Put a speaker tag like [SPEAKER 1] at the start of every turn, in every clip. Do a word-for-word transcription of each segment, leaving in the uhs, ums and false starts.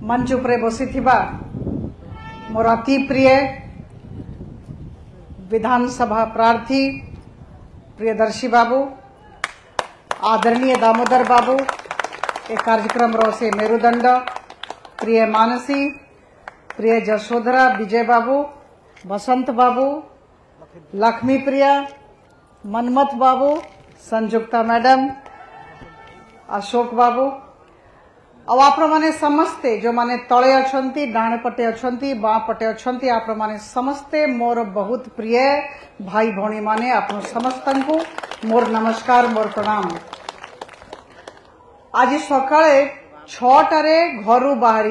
[SPEAKER 1] मंच उपरे बसी मोर अति प्रिय विधानसभा प्रार्थी प्रियदर्शी बाबू, आदरणीय दामोदर बाबू, ए कार्यक्रम रो से मेरुदंड, प्रिय मानसी, प्रिय जशोधरा, विजय बाबू, बसंत बाबू, लक्ष्मी प्रिया, मनमथ बाबू, संजुक्ता मैडम, अशोक बाबू और आप माने समस्ते जो माने तले अछंती, डाण पटे अछंती, बाँ पटे अछंती, आप माने समस्ते मोर बहुत प्रिय भाई भौणी माने आप समस्तन को मोर नमस्कार, मोर प्रणाम। आज सकाळे छटारे घरु बाहरी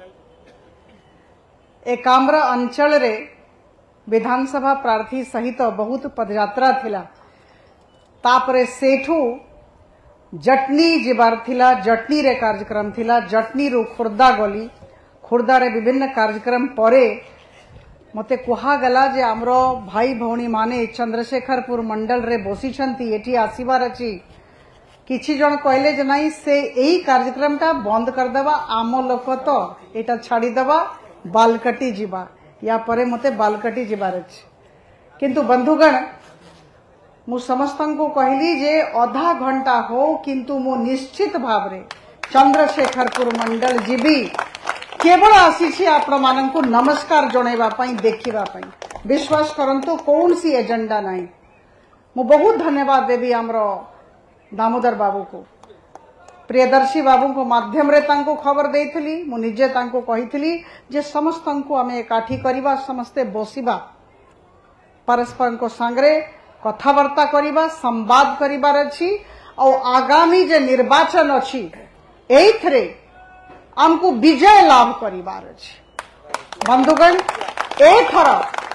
[SPEAKER 1] ए कामरा अंचल रे विधानसभा प्रार्थी सहित बहुत पदयात्रा थिला। तापरे सेठू जटनी जीवार थिला, जटनी रे कार्यक्रम थिला, जटनी रु खुर्दा गली, खुर्दा रे विभिन्न कार्यक्रम परे मते कुहा गला जे हमरो भाई भौणी माने चंद्रशेखरपुर मंडल रे बसी छंती, एठी आसीबार अछि। किछि जण कहले जे नाही से एही कार्यक्रम ता बंद कर देबा, आम लोक तो एटा छाड़ी देबा, बालकटी जीवा, या परे मते बालकटी जीवार अछि। किंतु बंधुगण मु समस्तन को कहली जे अधा घंटा हो किंतु मु निश्चित भाव रे चंद्रशेखरपुर मंडल जीवी, केवल आसी आपण माननकु नमस्कार जणैबा पई, देखिबा पई। विश्वास करंतु कौन सी एजेंडा नाही। मु बहुत धन्यवाद देवी हमरो दामोदर बाबू को, प्रियदर्शी बाबू को माध्यम रे तांको खबर देइथली। मु निजे तांको कहिथली जे समस्तन को आमे एकाठी करिबा, समस्ते बसिबा, परस्पर को संगरे कथावार्ता करिबा, संवाद करिबार अछि और आगामी जे निर्वाचन अछि एथरे हमको विजय लाभ करिबार अछि। बंधुगण एथर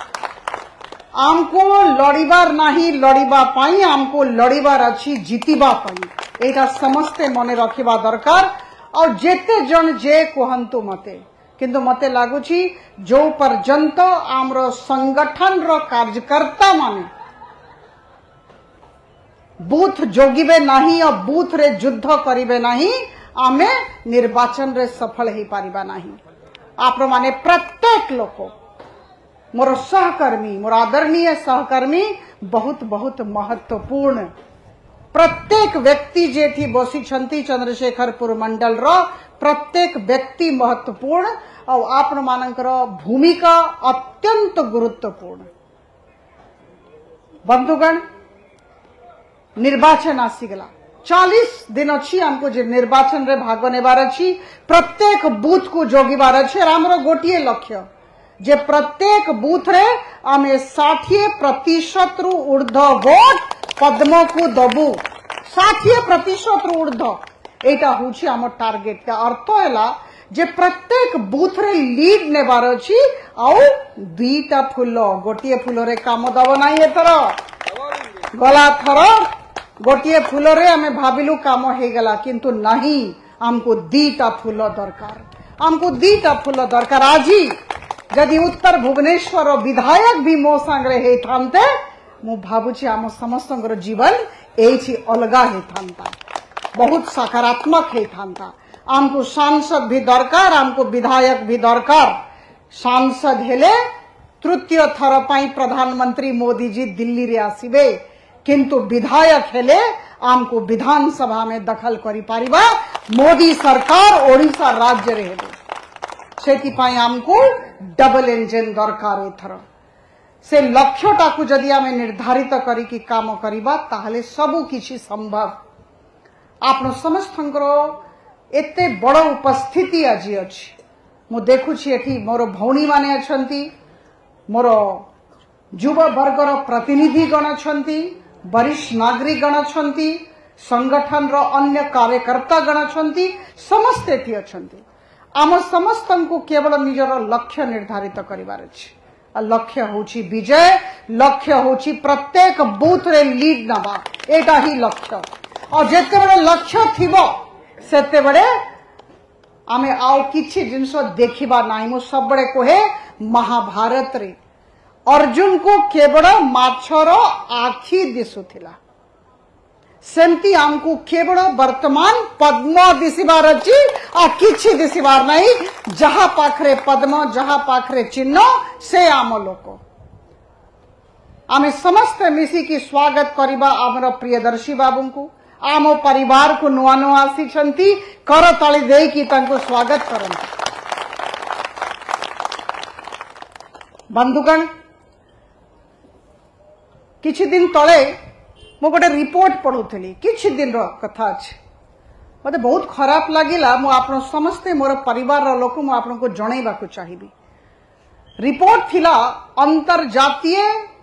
[SPEAKER 1] हमको लड़ीबार नाही, लड़ीबा पाई हमको लड़ीबार अछि, जीतिबा पाई। एटा समस्ते मने रखिबा दरकार। और जेते जन जे कहंतु मते, किंतु मते लागुछि जो पर्यंत आमरो संगठन रो कार्यकर्ता माने बूथ जोगिबे नाही और बूथ रे युद्ध करिबे नाही, आमे निर्वाचन रे सफल ही पारिबा नाही। आप माने प्रत्येक लोक, मोर सहकर्मी, मोर आदरणीय सहकर्मी बहुत बहुत महत्वपूर्ण। प्रत्येक व्यक्ति जेठी बसी छंती चंद्रशेखरपुर मंडल रो प्रत्येक व्यक्ति महत्वपूर्ण और आप मानकर भूमिका अत्यंत गुरुत्वपूर्ण। बंधुगण निर्वाचन आसीगला, चालीस दिन अच्छी हमको जे निर्वाचन रे भाग नेबार अच्छी, प्रत्येक बूथ को जोगिबार अच्छे। हमरो गोटिए लक्ष्य जे प्रत्येक बूथ रे आमे षाठी प्रतिशत रु ऊर्ध वोट पद्म को दबु, षाठी प्रतिशत रु ऊर्ध, एटा होछि हमर टार्गेट। का अर्थ हैला जे प्रत्येक बूथ रे लीड नेबार अछि आउ दुईटा फूल, गोटिए फूल रे काम दब नाही। एथर गला थर गोटिए फूल रे हमें भाविलु काम हे गला, किंतु नहीं, हमको दीटा फूल दरकार, हमको दीटा फूल दरकार। आज जदि उत्तर भुवनेश्वर विधायक भी मो सांगरे हे थांते, मु भाबुछि आम समस्तंकर जीवन एछि अलगा हे थांता, बहुत सकारात्मक हे थांता। हमको सांसद भी दरकार, हमको विधायक भी दरकार। सांसद हेले तृतीय थर पाई प्रधानमंत्री मोदी जी दिल्ली रे आसीबे, किंतु विधायक हेले हमको विधानसभा में दखल करि पारिबा मोदी सरकार ओडिशा राज्य रे हेले। सेति पाई हमको डबल इंजन दरकार। एथर से लक्ष्यटा को जदि आमे निर्धारित करी कि काम करिबा ताहले सबु किछि संभव। आपन समस्तंकर एते बड़ उपस्थिति आज अछि। मु देखुछि एठी मोर भौणी माने अछंती, मोर युवा वर्गर प्रतिनिधि गण अछंती, वरिष्ठ नागरिक गण अछंती, संगठन रो अन्य कार्यकर्ता गण अछंती, समस्त एठी अछंती। आम समस्तन को केवल निजर लक्ष्य निर्धारित करिबार अछि। लक्ष्य होछि विजय, लक्ष्य होछि प्रत्येक बूथ रे लीड नबा, एटा ही लक्ष्य। और जेते बड़े लक्ष्य थिबो सेते बड़े आमे आउ किछि जिंस देखिबा नाही। मु सब बड़े कोहे महाभारत रे अर्जुन को केवल माछर आखि दिसुथिला, सेमती आमको केवल वर्तमान पद्म दिशिबार अच्छी आ किछि दिशिबार नहीं। जहा पाखरे पद्म जहा पाखरे चिन्ह से आम लोक आम समस्त मिसिकी स्वागत करवा आमर प्रियदर्शी बाबू को आम परिवार को नुआ नुआ आसी कर ताली देकी तांको स्वागत करंती। बंधुगण किछि दिन तले मु गोटे रिपोर्ट पढ़ुली किछि दिन रो कथा अछि मते बहुत खराब लागिला। मु आपन समस्ते मोर परिवार रो लोक मु आपन को जणैबा को चाहिबी। रिपोर्ट थिला अंतरजातीय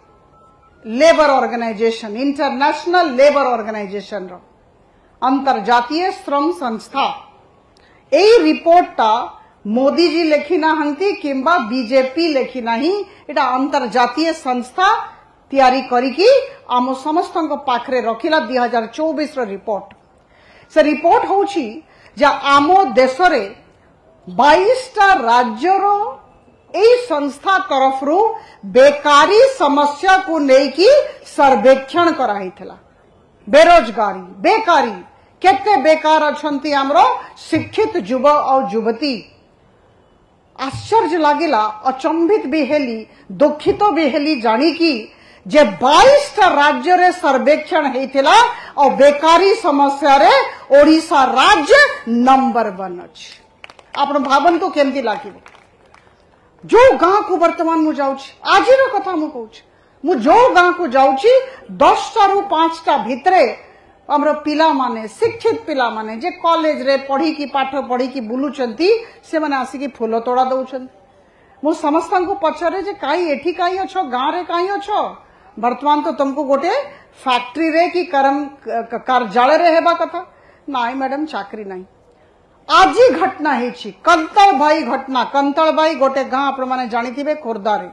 [SPEAKER 1] labour organisation international labour organisation रो अंतरजातीय श्रम संस्था एई रिपोर्टटा मोदी जी लेखी नाहंती किंबा बीजेपी लेखी नाही। एटा अंतरजातीय संस्था तैयारी करिकी आम समस्तक पाखरे रखिला दो हज़ार चौबीस रो रिपोर्ट। से रिपोर्ट होची जे आम देश रे बाईस टा राज्य रो एई संस्था तरफ रु बेकारी समस्या को लेकी सर्वेक्षण कराइथिला। बेरोजगारी बेकारी केते बेकार अछंती हमरो शिक्षित युव और युवती। आश्चर्य लागिला अचंभित भी हेली दुखित भी हेली जानी की जे बाईस टा राज्य रे सर्वेक्षण हेतिला और बेकारी समस्या रे ओडिशा राज्य नंबर वन अछि। आपण भावंतु केमती लागिबो। जो गाँ को वर्तमान मु जाउछि आज रो कथा मु कहउछि मु जो गाँ को जाउछि दस टा रु पांच टा भितरे हमरो पिला माने शिक्षित पिला माने जे कॉलेज रे पढ़ी की पाठ पढ़ी की बुलुचंती से माने आसी की फूल तोड़ा दउछंती। मु समस्त को पचारे जे काई एठी काई अछो गाँ रे काई अछो वर्तमान तो तुमको गोटे फैक्ट्री रे की कर्म कार्यालय रे हेबा कथा नाई मैडम चाकरी नाही। आज ही घटना हेछि कंतल भाई घटना कंतल भाई गोटे गाँ आपण माने जानिथिबे खोर्धा रे।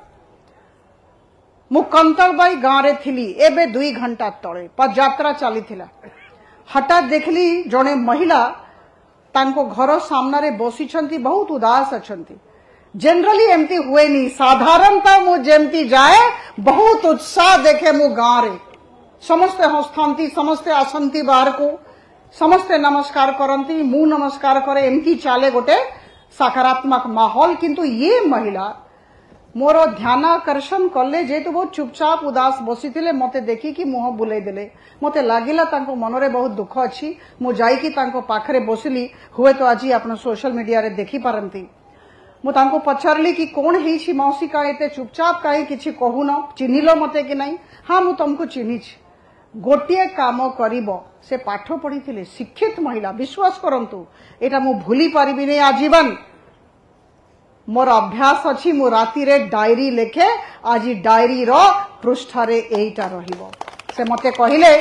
[SPEAKER 1] मु कंतल भाई गाँ रे थिली एबे दुई घंटा तळे पदयात्रा चलीथिला। हठात देखली जणे महिला तांको घर सामना रे बसिछंती बहुत उदास अछंती। जनरली एमती हुएनी साधारणता मु जेमती जाए बहुत उत्साह देखे मु गाँ रे समस्ते हस्तांती समस्ते आसंती बाहर को समस्ते नमस्कार करंती मु नमस्कार करे एमती चाले गोटे सकारात्मक माहौल। किंतु ये महिला मोर ध्यान आकर्षण कले जेतु बहुत चुपचाप उदास बसी थिले मते देखी कि मुह बुलाई देले मते लागिला तांको मनरे बहुत दुख अछि। मु जाई कि तांको पाखरे बसिली हुए तो आज आपण सोशल मीडिया रे देखि पारंती। मु तांको पचारली कि कोन हेछि मौसी का एते चुपचाप काहे किछि कहून चिन्हिलो मते कि नाही। हां मु तुमको चिन्हिछि गोटिए काम करिबो से पाठ पढ़ी थिले शिक्षित महिला विश्वास करंतु एटा मु भूली पारिबि नै आजीवन। मोर अभ्यास अछि मु राति रे डायरी लेखे आज डायरी रो पृष्ठ रे एटा रहिबो। से मते कहिले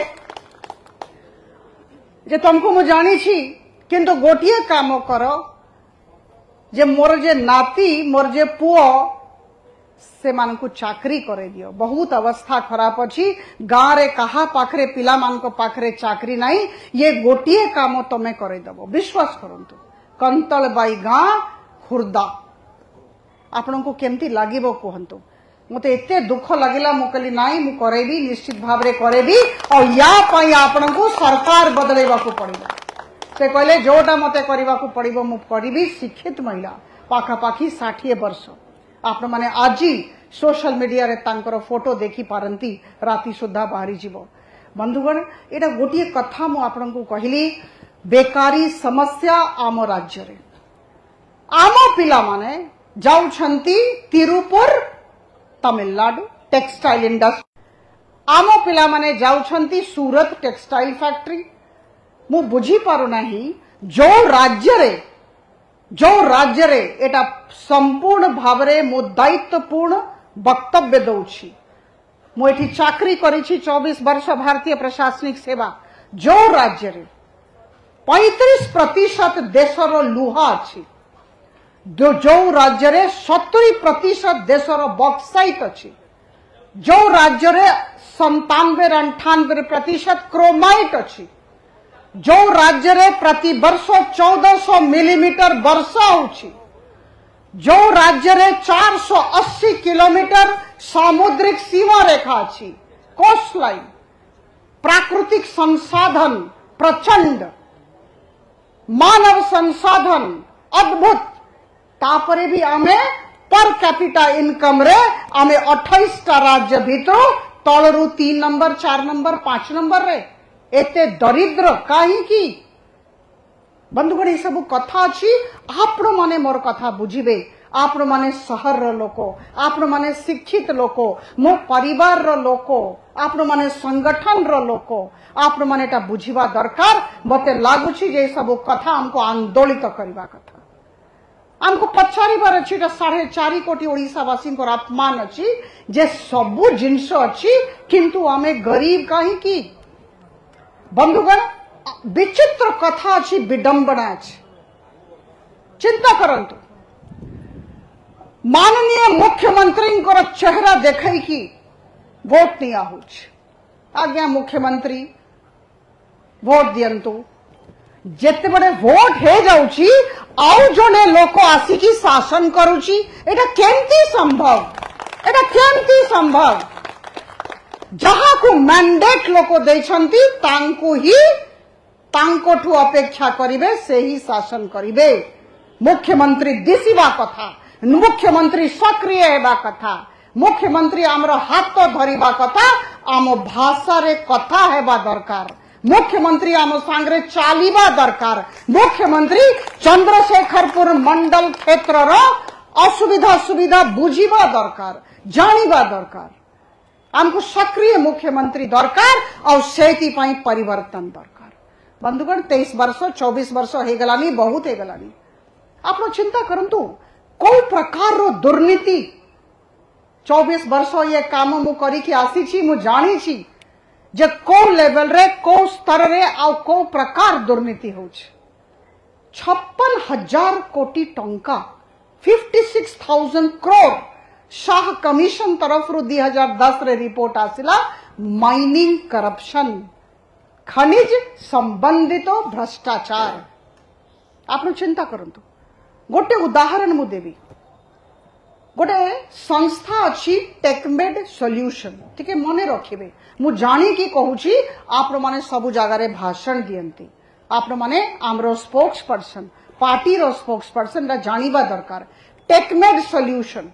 [SPEAKER 1] जे तुमको मु जानि छी किंतु गोटिए काम करो जे मोर जे नाती मोर जे पुओ से मान को चाकरी करे दियो। बहुत अवस्था खराब अछि गाँ रे कहा पाखरे पिला मान को पाखरे चाकरी नाही ये गोटिए काम तमे करे दबो। विश्वास करंतु कंतल बाई गाँ खुर्दा आपण को केमती लागिबो कहंतु। मते एते दुख लागिला मु कहली नाही मु करेबी निश्चित भाव रे करेबी और या पई आपण को सरकार बदलेबा को पड़िबो। से कहले जोटा मते करबा को पड़िबो मु करिबी। शिक्षित महिला पाखा पाखी साठ वर्ष आपण माने आजी सोशल मीडिया रे तांकर फोटो देखि पारंती राति सुद्धा बाहरी जीवो। बंधुगण एटा गोटिए कथा मु आपण को कहली बेकारी समस्या आम राज्य रे आम पिला माने जाउछंती तिरुपुर तमिलनाडु टेक्सटाइल इंडस्ट्री आम पिला माने जाउछंती सूरत टेक्सटाइल फैक्ट्री। मु बुझी पारु नाही जो राज्य रे जो राज्य रे एटा संपूर्ण भावरे मु दायित्वपूर्ण वक्तव्य दउछि। मु एठी चाकरी करिछि चौबीस वर्ष भारतीय प्रशासनिक सेवा। जो राज्य रे पैंतीस प्रतिशत देशर लुहा अछि जो जो राज्य रे सत्तरी प्रतिशत देशर बक्साइट अछि जो राज्य रे संतानवे अंठानवे प्रतिशत क्रोमाइट अछि जो राज्य रे प्रति वर्ष चौदह सौ मिलीमीटर वर्षा होछि जो राज्य रे चार सौ अस्सी किलोमीटर सामुद्रिक सीमा रेखा अछि कोस्ट लाइन प्राकृतिक संसाधन प्रचंड, मानव संसाधन अद्भुत, तापरे भी आमे पर कैपिटा इनकम रे आमे अट्ठाईस टा राज्य भितर तलरू तीन नंबर चार नंबर पांच नंबर रे एते दरिद्र कहीं की बंधुगण ये सब कथा अच्छी आपण माने मोर कथा बुझिबे आपण माने सहर रो लोको आपण माने शिक्षित लोको मो परिवार रो लोको आपण माने संगठन रो लोको आपण माने ता बुझिबा दरकार। मते लागुछि जे सब कथा हमको आंदोलित करबा कथा हमको पचारिबार अछि ता साढ़े चार कोटी ओडिसावासी को अपमान अछि जे सबु जिंस अछि किंतु आमे गरीब काहे की। बंधुगण विचित्र कथा अच्छी विडंबना अच्छी चिंता करंतु माननीय मुख्यमंत्री को चेहरा देखई कि वोट नहीं आहुच आज्ञा मुख्यमंत्री वोट दियंतु जेते बड़े वोट हे जाउची आउ जने लोक आसिकी शासन करूची एटा केमती संभव एटा केमती संभव जहां को मैंडेट लोक देछंती तांको ही तांकोठू अपेक्षा करिवे से ही शासन करिवे। मुख्यमंत्री दिसिबा कथा मुख्यमंत्री सक्रिय हेबा कथा मुख्यमंत्री आमर हाथ धरिबा कथा आम भाषा रे कथा हेबा दरकार मुख्यमंत्री आम सांगरे चालिबा दरकार मुख्यमंत्री चंद्रशेखरपुर मंडल क्षेत्र रो असुविधा सुविधा बुझिबा दरकार जानिबा दरकार आमको सक्रिय मुख्यमंत्री दरकार और सेति पई परिवर्तन दरकार। बंधुगण तेईस वर्ष चौबीस वर्ष हो गलानी बहुत हो गलानी आप चिंता करंतु को प्रकार रो दुर्नीति चौबीस वर्ष ये काम मु करिकी आसी मु जानी छी जे को लेवल रे को स्तर रे आ को प्रकार दुर्नीति होछ छप्पन हजार कोटी टंका fifty six thousand crore Shah commission तरफ रु दो हज़ार दस रे रिपोर्ट आसिला माइनिंग करप्शन खनिज संबंधित भ्रष्टाचार आप चिंता करंतु गोटे उदाहरण मु देवी गोटे संस्था अच्छी टेकमेड सॉल्यूशन टिके मने रखिबे मु जानी की कहूची आप माने सब जगह रे भाषण दियंती आप माने आमरो स्पोक्स पर्सन पार्टी रो स्पोक्स पर्सन रा जानिबा दरकार। टेकमेड सॉल्यूशन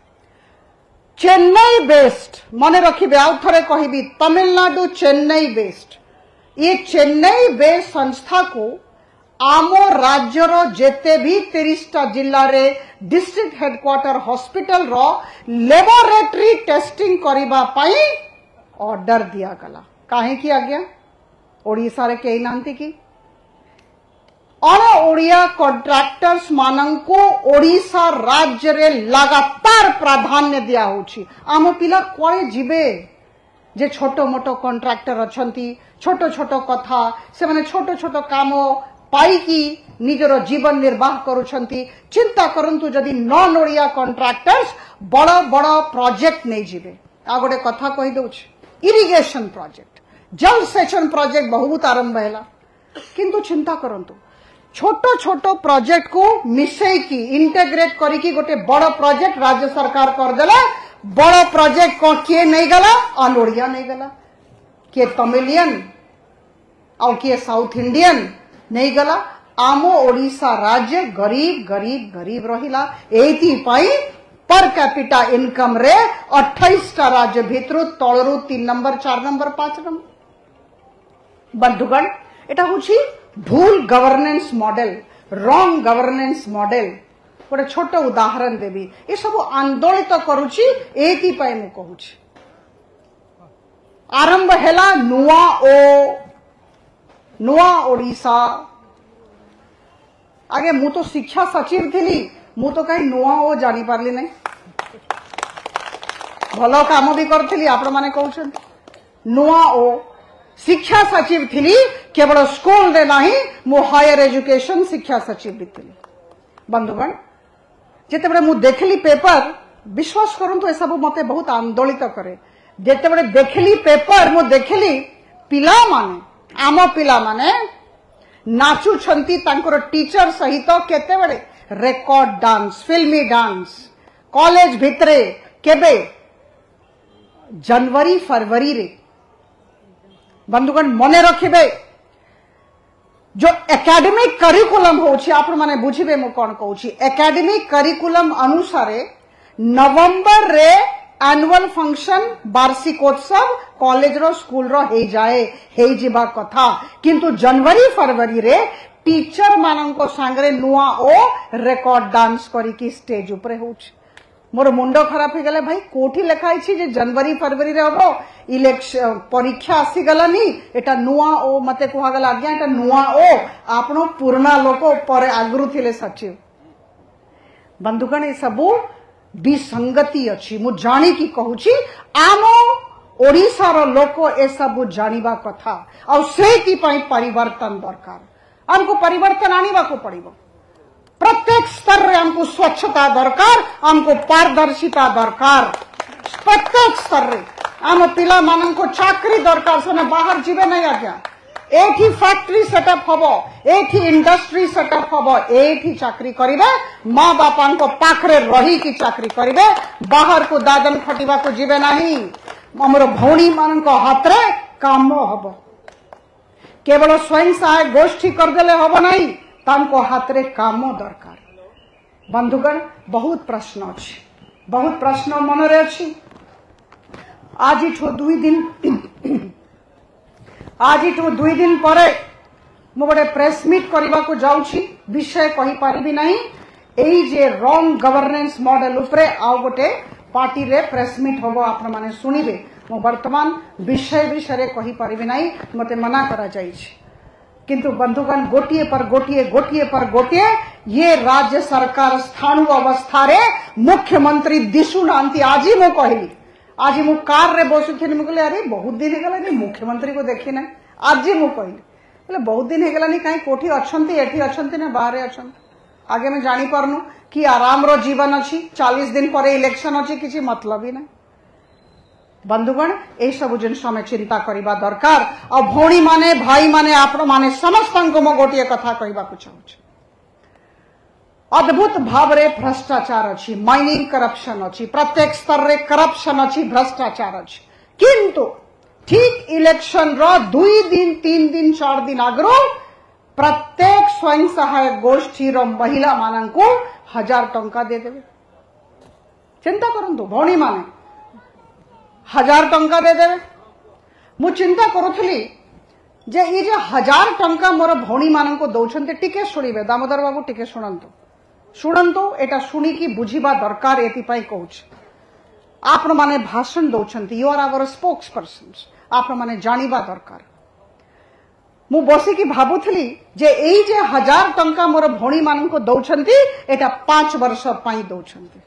[SPEAKER 1] चेन्नई बेस्ड मने रखिबे आउ थरे कहिबी तमिलनाडु चेन्नई बेस्ड ये चेन्नई बेस्ड संस्था को आमो राज्यर जेते भी तीस टा जिल्ला रे डिस्ट्रिक्ट हेडक्वार्टर हॉस्पिटल रो लेबोरेटरी टेस्टिंग करिबा पई ऑर्डर दिया गला काहे की आज्ञा ओडिसा रे केही नांती की अन ओडिया कॉन्ट्रैक्टर्स मानंको ओडिसा राज्य रे लगातार प्राधान्य दिया होची आम पिला कोए जिबे जे छोटो मोटो कॉन्ट्रैक्टर अछंती छोटो छोटो कथा से माने छोटो छोटो काम पाई की निजर जीवन निर्वाह करुछंती चिंता करंतु जदि नॉन ओडिया कॉन्ट्रैक्टर्स बड़ बड़ प्रोजेक्ट नहीं जिबे आ गोटे कथा कहि दउछ इरिगेशन प्रोजेक्ट जल सेचन प्रोजेक्ट बहुत आरंभ हैला किंतु चिंता करंतु छोटो छोटो प्रोजेक्ट को मिसई की इंटेग्रेट करी की गोटे बड़ प्रोजेक्ट राज्य सरकार कर देला बड़ प्रोजेक्ट को किए नहीं गला अनोड़िया नहीं गला किए तमिलियन और किए साउथ इंडियन नहीं गला आमो ओडिशा राज्य गरीब गरीब गरीब रहिला एथि पई पर कैपिटा इनकम रे अट्ठाईस टा राज्य भितर तलरू तीन नंबर चार नंबर पांच नंबर। बंधुगण एटा होची भूल governance model wrong governance model गोटे छोट उदाहरण देवी ये सब आंदोलित करुची एथि पई मु कहूची आरंभ हैला नुआ ओ नुआ ओडिशा आगे मु तो शिक्षा सचिव थी मु तो कहीं नुआ ओ जानी पारली नहीं भलो काम भी करथली आपण माने कहउछन नुआ ओ शिक्षा सचिव थी केवल स्कूल रे नहीं मु हायर एजुकेशन शिक्षा सचिव भी थी। बंधुगण जेते बड़े मु देखली पेपर विश्वास करंतु ए सब मते बहुत आंदोलित करे जेते बड़े देखली पेपर मु देखली पिला माने आम पिला माने नाचु छंती तांकर टीचर सहित केते बड़े रेकॉर्ड डांस फिल्मी डांस कॉलेज भितरे केबे जनवरी फरवरी रे बंधुगण मने रखिबे जो एकेडमिक करिकुलम होछि आपण माने बुझिबे मु कोन कहूछि एकेडमिक करिकुलम अनुसार नवंबर रे एनुअल फंक्शन वार्षिकोत्सव कॉलेज रो स्कूल रो हे जाए हे जिबा कथा किंतु जनवरी फरवरी रे टीचर माननको सांगरे नुआ ओ रेकॉर्ड डांस करी की स्टेज ऊपर होछि मोर मुंडो खराब हो गले भाई कोठी लिखाई छी जे जनवरी फरवरी रे हबो इलेक्शन परीक्षा आसी गलानी एटा नुआ ओ मते कोहा गला आज्ञा एटा नुआ ओ आपनो पुराना लोक पर आगरु थिले सचिव बंधुगण ए सबु विसंगति अछि मु जानी की कहूची आमो ओडिसा रो लोक ए सबु जानिबा कथा और सेति पई परिवर्तन दरकार हमको परिवर्तन आनिबा को पड़िबो प्रत्येक स्तर रे हमको स्वच्छता दरकार हमको पारदर्शिता दरकार प्रत्येक स्तर रे आम पिला मानन को चाकरी दरकार से बाहर जीवे नहीं आज्ञा एठी फैक्ट्री सेटअप हबो एठी इंडस्ट्री सेटअप हबो एठी चाकरी करिवे मां बापा को पाखरे रही की चाकरी करिवे बाहर को दादन खटिबा को जीवे नहीं हमरो भौणी मानन को हाथ रे काम हबो केवल स्वयं सहायक गोष्ठी कर देले हबो नहीं तांको हाथ रे काम दरकार बंधुगण बहुत प्रश्न अछि बहुत प्रश्न मन रे अछि आज ठो दुई दिन आज ठो दुई दिन परे मु बड़े प्रेस मीट करबा को जाउछि विषय कहि पारिबि नहीं एई जे रॉन्ग गवर्नेंस मॉडल उपरे आउ गोटे पार्टी रे प्रेस मीट होबो आपन माने सुनिबे मु वर्तमान विषय विषय कहि पारिबि नहीं मते मना करा जाइछि किंतु बंधुगण गोटिए पर गोटिए गोटिए पर गोटिए ये राज्य सरकार स्थाणु अवस्था रे मुख्यमंत्री दिशु नांती आज ही मु कहली आज मु कार रे बसु थेनी मु कहले अरे बहुत दिन हे गलानी मुख्यमंत्री को देखि ना आज ही मु कहली बोले बहुत दिन हे गलानी काई कोठी अछंती एठी अछंती ना बाहरे अछंती आगे में जानी परनु कि आराम रो जीवन अछि चालीस दिन परे इलेक्शन अछि किछि मतलब ही ना बंधुगण ए सब जिनस में चिंता करबा दरकार और भौणी माने भाई माने आपण माने समस्त को मो गोटिए कथा कहबा को चाहूछ अद्भुत भाव रे भ्रष्टाचार अछि माइनिंग करप्शन अछि प्रत्येक स्तर रे करप्शन अछि भ्रष्टाचार अछि किंतु ठीक इलेक्शन रो दुई दिन तीन दिन चार दिन आगरो प्रत्येक स्वयं सहायक गोष्ठी रो महिला मानन को हजार टंका दे देबे चिंता करंतु भौणी माने हजार टंका दे देवे मु चिंता करुथली जे ये जे हजार टंका मोर भौणी मानन को दौछन्ते टिके सुनिबे दामोदर बाबू टिके सुनंतु सुनंतु एटा सुनी की बुझिबा दरकार एति पई कहूछ आपण माने भाषण दौछन्ते you are our spokespersons आपण माने जानिबा दरकार मु बसी की भाबुथली जे एई जे हजार टंका मोर भौणी मानन को दौछन्ती एटा पांच वर्ष पई दौछन्ती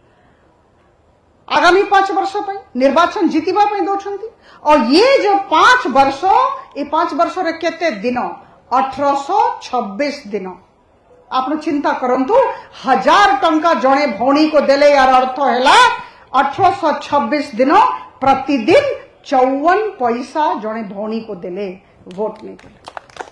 [SPEAKER 1] आगामी पांच वर्ष पर निर्वाचन जीतिबा पे दौछन्ती और ये जो पांच वर्ष ये पांच वर्ष रे केते दिन अठारह सौ छब्बीस दिन आपन चिंता करंतु हजार टंका जणे भौणी को देले यार अर्थ हैला अठारह सौ छब्बीस दिन प्रतिदिन चौवन पैसा जणे भौणी को देले वोट नहीं देले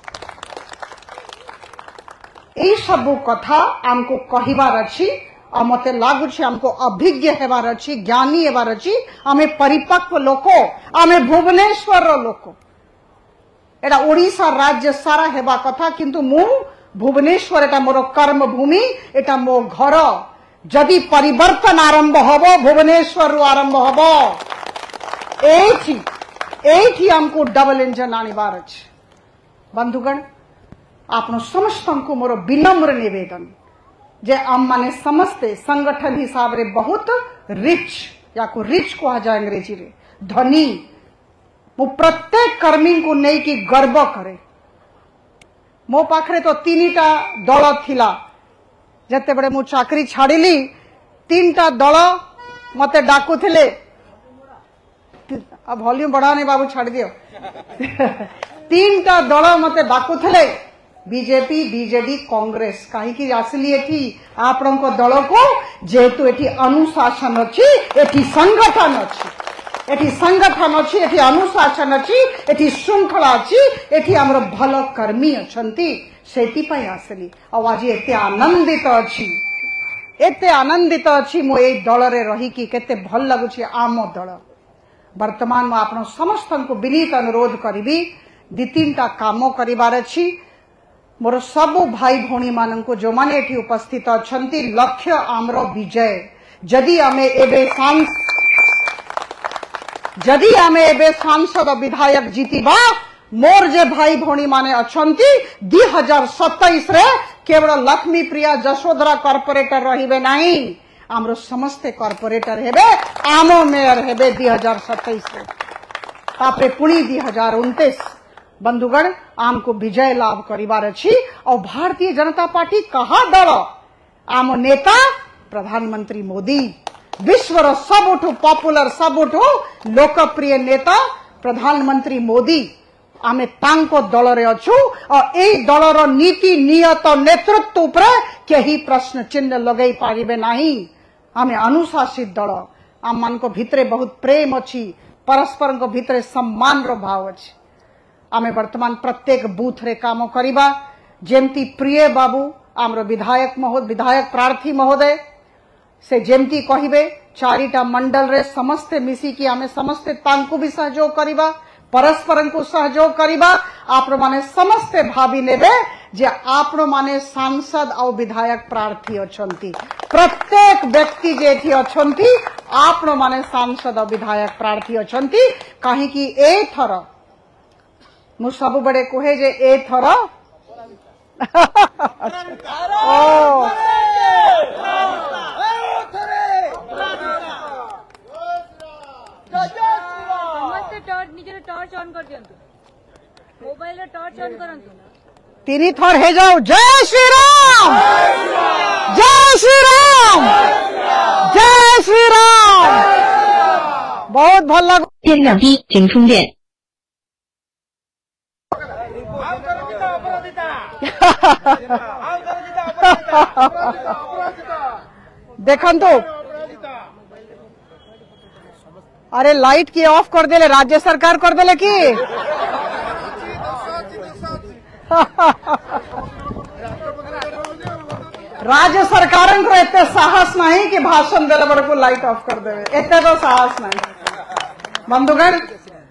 [SPEAKER 1] एई सब कथा हमको कहिबार अछि आ मते लागुछि हमको अभिज्ञ हेबार अछि ज्ञानी हेबार अछि आमे परिपक्व लोको आमे भुवनेश्वर रो लोको एटा ओडिसा राज्य सारा हेबा कथा किंतु मु भुवनेश्वर एटा मोर कर्म भूमि एटा मो घर जदि परिवर्तन आरंभ हबो भुवनेश्वर रो आरंभ हबो एठी एठी हमको डबल इंजन आनिबार अछि बंधुगण आपनो समस्त को मोर विनम्र निवेदन जे आम माने समस्ते संगठन हिसाब रे बहुत रिच या को रिच कहा जाए अंग्रेजी रे धनी मु प्रत्येक कर्मी को नहीं कि गर्व करे मो पाखरे तो तीनटा दल थिला जते बड़े मु चाकरी छाड़िली तीनटा दल मते डाकू थिले अब वॉल्यूम बढ़ाने बाबू छाड़ दियो तीनटा दल मते डाकू थिले बीजेपी बीजेडी कांग्रेस कहीं आसली एठी आपण को दल को जेतु एठी अनुशासन अछि एठी संगठन अछि एठी संगठन अछि एठी अनुशासन अछि एठी श्रृंखला अछि एठी हमर भल कर्मी अछंती सेति पई आसली आ आज एते आनंदित अछि एते आनंदित अछि मो ए दल रे रही कि केते भल लागुछि आम दल वर्तमान में आपण समस्त को विनीत अनुरोध करी दी तीन टा काम करिवार अछि। मोर सबु भाई भौणी मान को जो माने एठी उपस्थित अछंती लक्ष्य आमरो विजय। जदि आमे एबे सांस जदि आमे एबे सांसद विधायक जीतिबा मोर जे भाई भौणी माने अछंती दो हज़ार सत्ताईस रे केवल लक्ष्मी प्रिया जशोधरा कॉर्पोरेटर रहिबे नाही, आमरो समस्ते कॉर्पोरेटर हेबे, आमो मेयर हेबे दो हज़ार सत्ताईस रे। तापरे पुणी दो हज़ार उनतीस बंधुगण आमको विजय लाभ करिवार अछि। और भारतीय जनता पार्टी कहा दल आम नेता प्रधानमंत्री मोदी, विश्वर सबुठु पॉपुलर सबुठु लोकप्रिय नेता प्रधानमंत्री मोदी, आमे तांको दल रे अछु। और ए दलर नीति नियत नेतृत्व पर केही प्रश्न चिन्ह लगई पारिबे नाही। आमे अनुशासित दल, आम मान को भितरे बहुत प्रेम अछि, परस्पर को भितरे सम्मान रो भाव अछि। आमे वर्तमान प्रत्येक बूथ रे काम करिबा। जेमती प्रिय बाबू आमरो विधायक महोदय विधायक प्रार्थी महोदय से जेमती कहिबे चारिटा मंडल रे समस्ते मिसी कि आमे समस्ते तांको भी सहयोग करिबा, परस्पर को सहयोग करिबा। आपण माने समस्ते भावी नेबे जे आपण माने सांसद और विधायक प्रार्थी अछंती। प्रत्येक व्यक्ति जे एठी अछंती आपण माने सांसद और विधायक प्रार्थी अछंती। काहे कि ए थर मु सब बड़े कहे जे ए थर ओ
[SPEAKER 2] टॉर्च ऑन कर दियंतु, मोबाइल रे टॉर्च ऑन करंतु,
[SPEAKER 1] तीन थर हे जाओ। जय श्री राम, जय श्री राम, जय श्री राम। बहुत भल लग।
[SPEAKER 3] 电两滴，请充电。
[SPEAKER 1] देखंतु अरे लाइट की ऑफ कर देले, राज्य सरकार कर देले की राज्य सरकार को एते साहस नहीं कि भाषण देले बड़ को लाइट ऑफ कर देवे, एते तो साहस नहीं। बंधुगण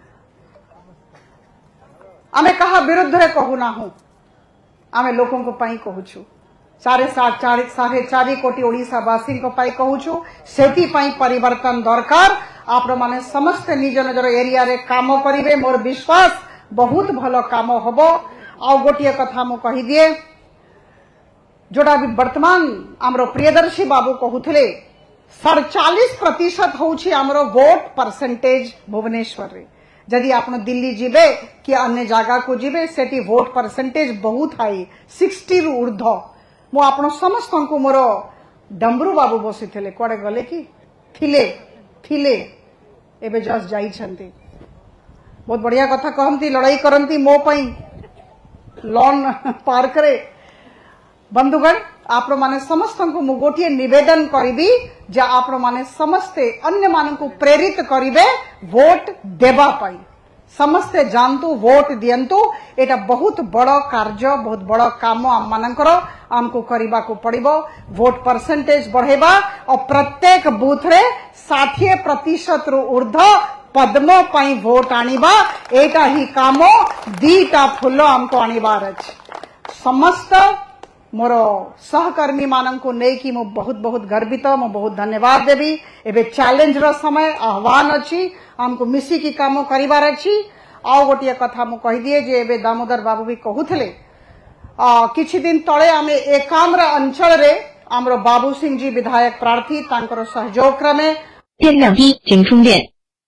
[SPEAKER 1] आमे कहा विरुद्ध रे कहू ना हूं, आमे लोकों को पाई कहूछु, साढ़े सात चार साढ़े चार कोटी ओडिशावासी को पाई कहूछु। सेठी पाई परिवर्तन दरकार। आप माने समस्त निज निजर एरिया रे काम करिवे, मोर विश्वास बहुत भलो काम हबो। आ गोटिए कथा मु कहि दिए, जोड़ा भी वर्तमान आमरो प्रियदर्शी बाबू कहूथिले सड़चालीस प्रतिशत होउछि आमरो वोट परसेंटेज भुवनेश्वर रे। जदि आप दिल्ली जीवे कि अन्य जगह को जीवे सेठी वोट परसेंटेज बहुत हाई, साठ रु ऊर्ध। मु आपण समस्त को मोर डम्बरू बाबू बसी थे कुआडे गले कि थिले थिले एबे जस्ट जाई छंती। बहुत बढ़िया कथा कहती, लड़ाई करती मो पई लॉन पार करे। बंधुगण आप माने समस्त को मु गोटिए निवेदन करी जे आप माने समस्ते अन्य मान को प्रेरित करिवे वोट देबा पाई। समस्ते जानतु वोट दियंतु, एटा बहुत बड़ कार्य, बहुत बड़ काम आम मानकर आमको करबा को पड़िबो। वोट परसेंटेज बढ़ेबा और प्रत्येक बूथ रे साठ प्रतिशत रु ऊर्ध पद्म पाई वोट आनिबा। एटा ही काम दीटा फुल आमको आनिबार अछि। समस्त मोर सहकर्मी मानन को नै कि मो बहुत बहुत गर्वित, मो बहुत धन्यवाद देबी। एबे चैलेंज रो समय आह्वान अछि, हमको मिसी की काम करिवार अछि। आ गोटिए कथा मु कहि दिए जे एबे दामोदर बाबू भी कहूथिले किछि दिन तळे आमे एकाम्र अंचल रे हमरो बाबू सिंह जी विधायक प्रार्थी तांकर सहयोग क्रमे
[SPEAKER 3] 电两滴，请充电。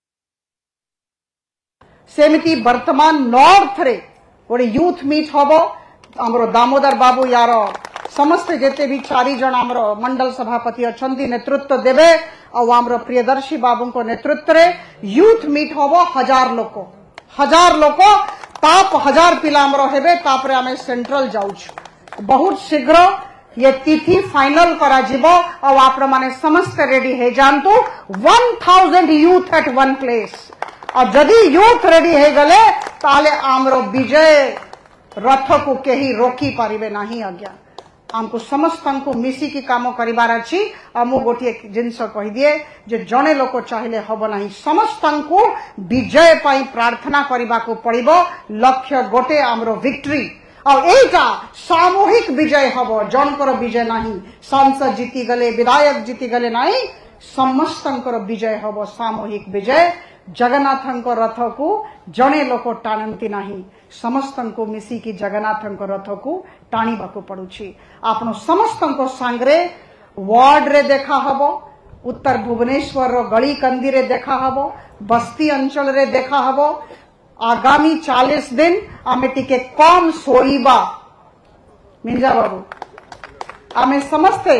[SPEAKER 1] सेमिति वर्तमान नॉर्थ रे गोटे यूथ मीट हबो। हमरो दामोदर बाबू यार समस्त जेते भी चारि जन हमरो मंडल सभापति अछंती नेतृत्व देबे और हमरो प्रियदर्शी बाबू को नेतृत्व रे यूथ मीट हबो। हजार लोक हजार लोक ताप हजार पिला हमरो हेबे। तापरे आमे सेंट्रल जाउछु, बहुत शीघ्र ये तिथि फाइनल करा जिवो और आप माने समस्त रेडी हे जानतु। One thousand youth at one place और जदि यूथ रेडी हे गले ताले आमरो विजय रथ को केही रोकी पारिबे नाही आज्ञा। आमको समस्त को मिसिकी काम करिबार अछि आ मु गोटे जिनस कहि दिए जे जने लोक चाहिले हबो नाही समस्त को विजय पाई प्रार्थना करबा को पड़िबो लक्ष्य गोटे हमरो विक्ट्री और एटा सामूहिक विजय हबो जनकर विजय नाही सांसद जीति गले विधायक जीति गले नाही समस्तंकर विजय हबो सामूहिक विजय जगन्नाथ रथ को जड़े लोक टाणती नाही समस्त को मिसिकी जगन्नाथ रथ को टाणीबा को पड़ुछि आपण समस्त सांगरे वार्ड रे देखा हबो उत्तर भुवनेश्वर रो गली कंदी रे देखा हबो बस्ती अंचल रे देखा हबो आगामी चालीस दिन आमे टिके कम सोईबा मिर्जा बाबू आमे समस्ते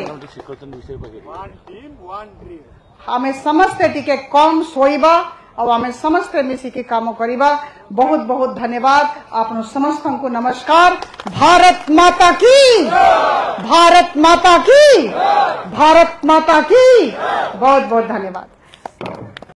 [SPEAKER 1] आमे समस्ते टिके कम सोईबा और आमे समस्ते मिसिकी काम करिबा बहुत बहुत धन्यवाद आपण समस्त को नमस्कार भारत माता की भारत माता की भारत माता की बहुत बहुत धन्यवाद।